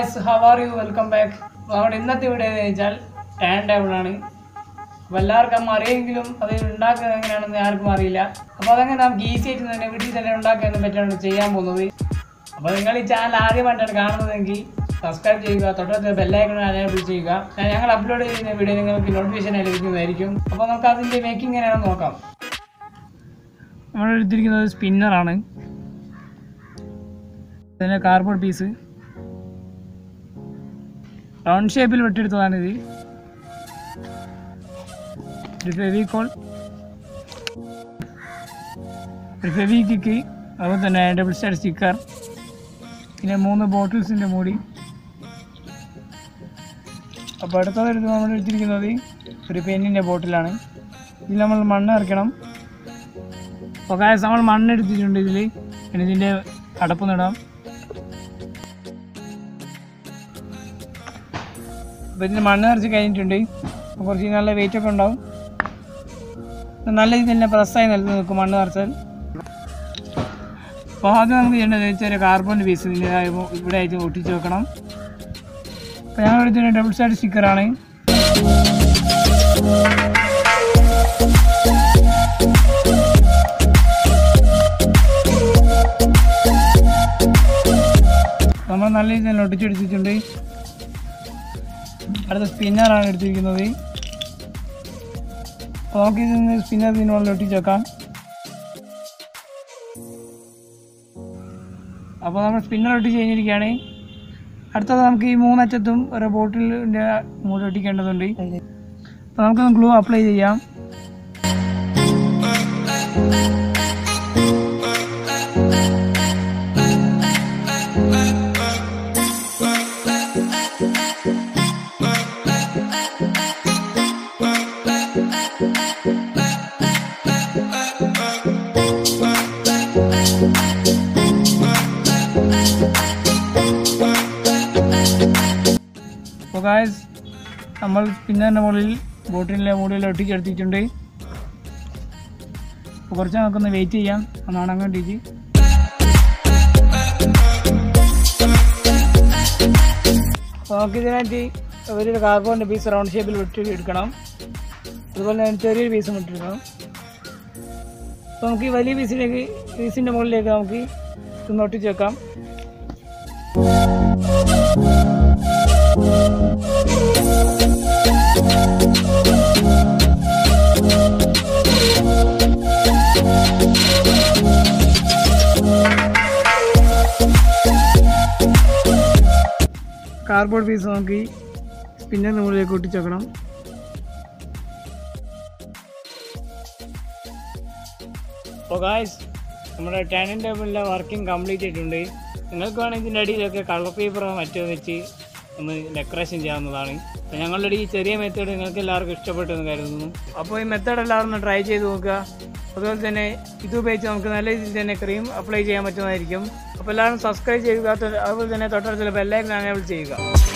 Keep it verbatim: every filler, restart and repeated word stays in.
guys, how are you? Welcome back. നമ്മുടെ ഇന്നത്തെ video എന്ന് വെച്ചാൽ ടേൺ ടേബിൾ ആണ്. അപ്പോൾ എല്ലാവർക്കും അറിയെങ്കിലും അത് ഉണ്ടാക്കുന്നത് എങ്ങനെയാണെന്ന് ആർക്കും അറിയില്ല. അപ്പോൾ അതങ്ങനെ നമുക്ക് ഈസി ആയിട്ട് തന്നെ വീട്ടിൽ തന്നെ ഉണ്ടാക്കാൻ പറ്റാണ് ചെയ്യാൻ പോകുന്നത്. അപ്പോൾ നിങ്ങൾ ഈ ചാനൽ ആദ്യമായിട്ടാണ് കാണുന്നതെങ്കിൽ സബ്സ്ക്രൈബ് ചെയ്യുക, തൊട്ടടുത്ത ബെൽ ഐക്കൺ എനേബിൾ ചെയ്യുക. ഞങ്ങൾ അപ്ലോഡ് ചെയ്യുന്ന വീഡിയോ നിങ്ങൾക്ക് നോട്ടിഫിക്കേഷൻ ലഭിക്കുന്നതായിരിക്കും. അപ്പോൾ നമുക്ക് അതിൻ്റെ മേക്കിംഗ് എങ്ങനെയാണെന്ന് നോക്കാം. നമ്മൾ എടുത്തിരിക്കുന്നത് സ്പിന്നറാണ്. ഇതിൻ്റെ കാർബോർഡ് പീസ് റൗണ്ട് ഷേപ്പിൽ വെട്ടിയെടുത്തതാണിത്. ഒരു ഫെവിക്കോൾ, ഒരു ഫെവിക്വിക്ക്, അതുപോലെ തന്നെ ഡബിൾ സ്റ്റാർ സ്റ്റിക്കർ, പിന്നെ മൂന്ന് ബോട്ടിൽസിൻ്റെ മൂടി. അപ്പോൾ അടുത്തതെടുത്ത് നമ്മൾ എടുത്തിരിക്കുന്നത് ഒരു പെന്നിൻ്റെ ബോട്ടിലാണ്. ഇതിൽ നമ്മൾ മണ്ണ് നിറയ്ക്കണം. അപ്പോൾ കാര്യം നമ്മൾ മണ്ണ് എടുത്തിട്ടുണ്ട് ഇതിൽ. പിന്നെ ഇതിൻ്റെ അടപ്പ് നിടാം. അപ്പോൾ ഇതിന് മണ്ണ് നിറച്ച് കഴിഞ്ഞിട്ടുണ്ട്. അപ്പോൾ കുറച്ച് നല്ല വെയിറ്റൊക്കെ ഉണ്ടാവും. നല്ല രീതിയിൽ തന്നെ പ്രസ്സായി നിലത്ത് നിൽക്കും മണ്ണ് നിറച്ചാൽ. അപ്പോൾ ആദ്യം നമുക്ക് ചെയ്യേണ്ടത് വെച്ചാൽ കാർബൺ പീസ് ഇതിൻ്റെ ഇവിടെ ആയിട്ട് ഒട്ടിച്ച് വെക്കണം. അപ്പോൾ ഞങ്ങൾ എടുത്തിട്ട് ഡബിൾ സൈഡ് സ്റ്റിക്കറാണ്. നമ്മൾ നല്ല രീതിയിൽ തന്നെ ഒട്ടിച്ചെടുത്തിട്ടുണ്ട്. അടുത്ത സ്പിന്നറാണ് എടുത്തിരിക്കുന്നത്. അപ്പോൾ നമുക്ക് ഇതിന് സ്പിന്നർ ഇതിന് മുകളിൽ ഒട്ടിച്ച് വെക്കാം. അപ്പോൾ നമ്മൾ സ്പിന്നർ ഒട്ടിച്ച് കഴിഞ്ഞിരിക്കുകയാണ്. അടുത്തത് നമുക്ക് ഈ മൂന്നറ്റത്തും ഒരു ബോട്ടിലിൻ്റെ മൂടി ഒട്ടിക്കേണ്ടതുണ്ട്. അപ്പോൾ നമുക്കൊന്ന് ഗ്ലൂ അപ്ലൈ ചെയ്യാം. അപ്പോൾ ഗായ്സ്, നമ്മൾ സ്പിന്നറിൻ്റെ മുകളിൽ ബോട്ടിലിൻ്റെ മുകളിൽ ഒട്ടിച്ചെടുത്തിട്ടുണ്ട്. അപ്പോൾ കുറച്ച് നമുക്കൊന്ന് വെയിറ്റ് ചെയ്യാം. ഒന്നാണ് അങ്ങോട്ടേക്ക്. അപ്പോൾ നമുക്ക് ഇതിനായിട്ട് ഒരു കാർബോണിൻ്റെ പീസ് റൗണ്ട് ഷേപ്പിൽ വെട്ടി എടുക്കണം. അതുപോലെ തന്നെ ചെറിയൊരു പീസും ഇട്ടെടുക്കണം. അപ്പോൾ നമുക്ക് ഈ വലിയ പീസിലേക്ക് പീസിൻ്റെ മുകളിലേക്ക് നമുക്ക് ഇതൊന്ന് ഒട്ടിച്ച് വെക്കാം. കാർഡ്ബോർഡ് പീസ് നമുക്ക് സ്പിന്നറിന് മുകളിലേക്ക് ഒട്ടിച്ച് വെക്കണം. അപ്പോൾ ഗായ്സ്, നമ്മുടെ ടേണിംഗ് ടേബിളിൻ്റെ വർക്കിംഗ് കംപ്ലീറ്റ് ആയിട്ടുണ്ട്. നിങ്ങൾക്ക് വേണമെങ്കിൽ ഇതിൻ്റെ അടിയിലൊക്കെ കളർ പേപ്പറോ മറ്റോ വെച്ച് ഒന്ന് ഡെക്കറേഷൻ ചെയ്യാവുന്നതാണ്. അപ്പോൾ ഞങ്ങളുടെ ഈ ചെറിയ മെത്തേഡ് നിങ്ങൾക്ക് എല്ലാവർക്കും ഇഷ്ടപ്പെട്ടെന്ന് കരുതുന്നു. അപ്പോൾ ഈ മെത്തേഡ് എല്ലാവരും ഒന്ന് ട്രൈ ചെയ്ത് നോക്കുക. അതുപോലെ തന്നെ ഇത് ഉപയോഗിച്ച് നമുക്ക് നല്ല രീതിയിൽ തന്നെ ക്രീം അപ്ലൈ ചെയ്യാൻ പറ്റുന്നതായിരിക്കും. അപ്പോൾ എല്ലാവരും സബ്സ്ക്രൈബ് ചെയ്യുക. അതുപോലെ തന്നെ തൊട്ടടുത്തുള്ള ബെൽ ഐക്കൺ എനേബിൾ ചെയ്യുക.